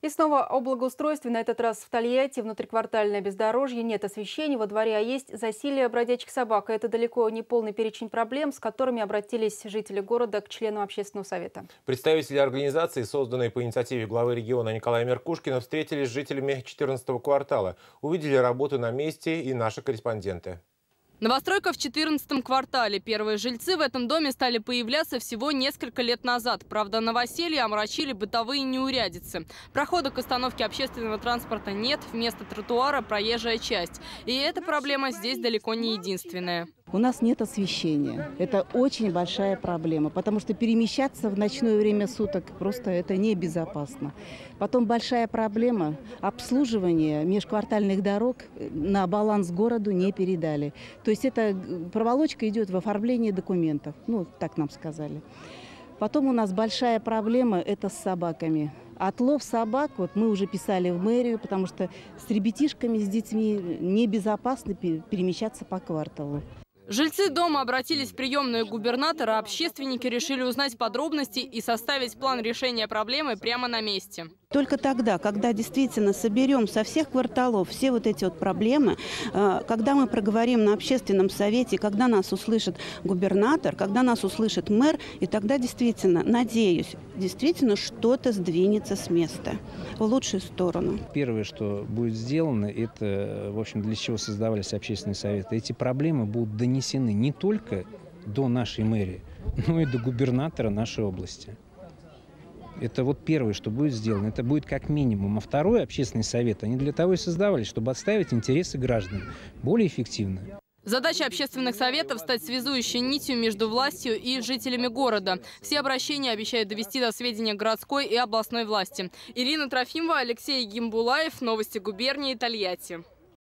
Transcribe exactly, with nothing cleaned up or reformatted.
И снова о благоустройстве, на этот раз в Тольятти. Внутриквартальное бездорожье, нет освещения во дворе, а есть засилье бродячих собак. И это далеко не полный перечень проблем, с которыми обратились жители города к членам общественного совета. Представители организации, созданной по инициативе главы региона Николая Меркушкина, встретились с жителями четырнадцатого квартала. Увидели работу на месте и наши корреспонденты. Новостройка в четырнадцатом квартале. Первые жильцы в этом доме стали появляться всего несколько лет назад. Правда, новоселье омрачили бытовые неурядицы. Прохода к остановке общественного транспорта нет, вместо тротуара проезжая часть. И эта проблема здесь далеко не единственная. У нас нет освещения. Это очень большая проблема, потому что перемещаться в ночное время суток просто это небезопасно. Потом большая проблема – обслуживание межквартальных дорог на баланс городу не передали. То есть эта проволочка идет в оформлении документов, ну так нам сказали. Потом у нас большая проблема – это с собаками. Отлов собак, вот мы уже писали в мэрию, потому что с ребятишками, с детьми небезопасно перемещаться по кварталу. Жильцы дома обратились в приемную губернатора, общественники решили узнать подробности и составить план решения проблемы прямо на месте. Только тогда, когда действительно соберем со всех кварталов все вот эти вот проблемы, когда мы проговорим на общественном совете, когда нас услышит губернатор, когда нас услышит мэр, и тогда действительно, надеюсь, действительно что-то сдвинется с места в лучшую сторону. Первое, что будет сделано, это, в общем, для чего создавались общественные советы. Эти проблемы будут донесены не только до нашей мэрии, но и до губернатора нашей области. Это вот первое, что будет сделано. Это будет как минимум. А второй общественный совет, они для того и создавались, чтобы отстаивать интересы граждан более эффективно. Задача общественных советов – стать связующей нитью между властью и жителями города. Все обращения обещают довести до сведения городской и областной власти. Ирина Трофимова, Алексей Гимбулаев. Новости губернии, Тольятти.